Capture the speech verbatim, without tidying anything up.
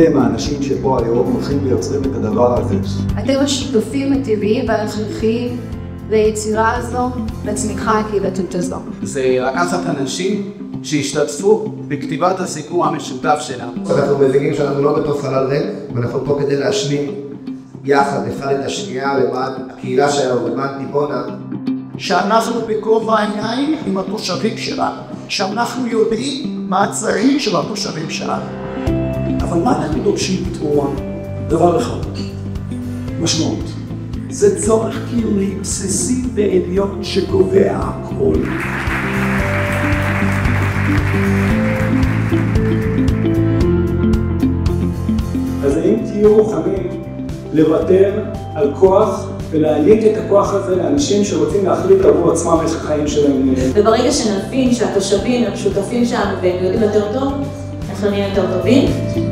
אתם האנשים שפה היום הולכים ויוצרים את הדבר הזה. אתם השותפים הטבעיים וההכרחיים ליצירה הזו, לצמיחה הקהילתית הזו. זה לקחת אנשים שהשתתפו בכתיבת הסיפור המשותף שלנו. אנחנו מבינים שאנחנו לא בתוך חלל ריק, ואנחנו פה כדי להשלים יחד אחד את השנייה למען הקהילה שלנו, למען דימונה. שאנחנו בגובה העיניים עם התושבים שלנו, שאנחנו יודעים מה הצרכים של התושבים שלנו. אבל מה אנחנו דורשים בתמורה? דבר אחד, משמעות. זה צורך קיומי בסיסי ועליון שקובע הכל. אז האם תהיו מוכנים לוותר על כוח ולהעניק את הכוח הזה לאנשים שרוצים להחליט עבור עצמם איך החיים שלהם? וברגע שנבין שהתושבים הם שותפים שלנו והם יודעים יותר טוב, אנחנו נהיה יותר טובים.